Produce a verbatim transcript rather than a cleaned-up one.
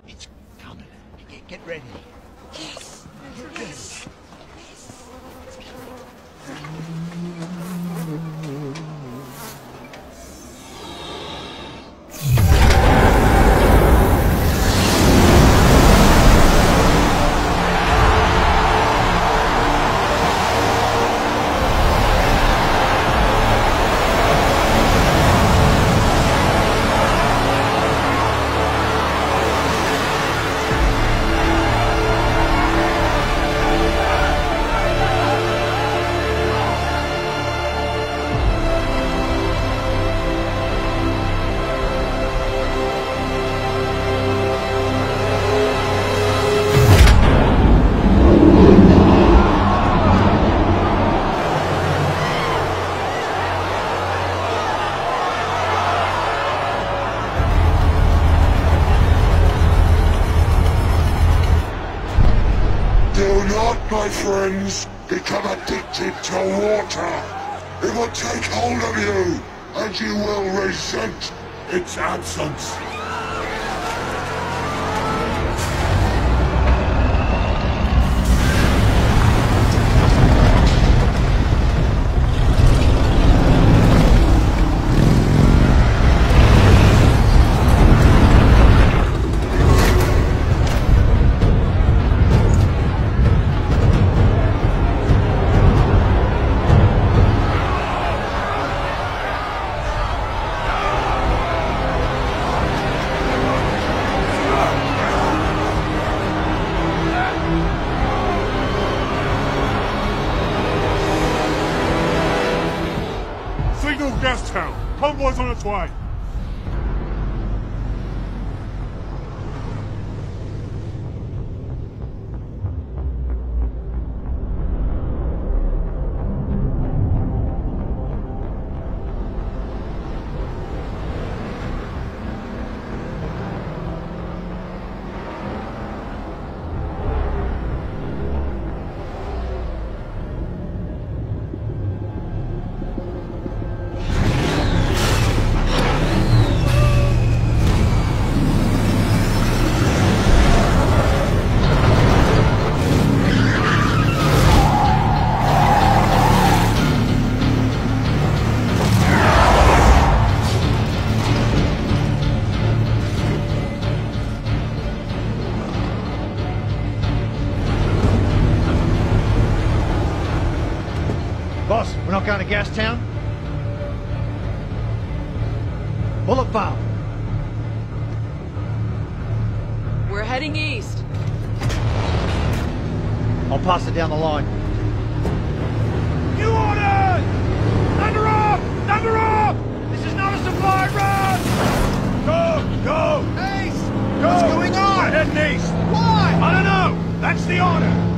It's coming. Get, get ready. Yes. Yes. My friends, become addicted to water. It will take hold of you, and you will resent its absence. Gas town. Convoy's on its way. Boss, we're not going to Gas Town? Bullet valve. We're heading east. I'll pass it down the line. New orders! Thunder off! Thunder off! This is not a supply run! Go! Go! Ace! Go! What's going on? We're heading east! Why? I don't know! That's the order!